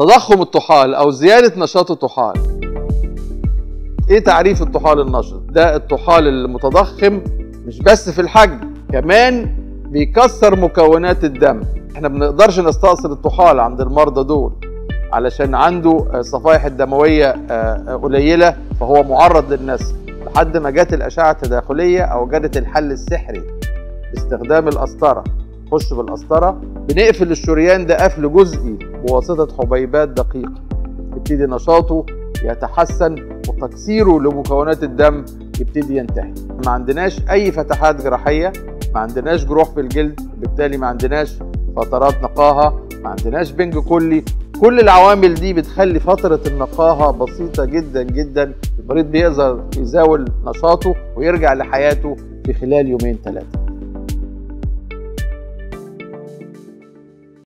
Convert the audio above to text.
تضخم الطحال أو زيادة نشاط الطحال. إيه تعريف الطحال النشط؟ ده الطحال المتضخم مش بس في الحجم، كمان بيكسر مكونات الدم. احنا بنقدرش نستأصل الطحال عند المرضى دول علشان عنده صفائح الدموية قليلة، فهو معرض للنسف، لحد ما جت الأشعة التداخلية أو جت الحل السحري باستخدام القسطرة. نخش بالقسطرة بنقفل الشريان ده قفل جزئي بواسطة حبيبات دقيقة، يبتدي نشاطه يتحسن وتكسيره لمكونات الدم يبتدي ينتهي. ما عندناش أي فتحات جراحية، ما عندناش جروح في الجلد، بالتالي ما عندناش فترات نقاهة، ما عندناش بنج كلي. كل العوامل دي بتخلي فترة النقاهة بسيطة جدا جدا. المريض بيقدر يزاول نشاطه ويرجع لحياته في خلال 2-3 يوم.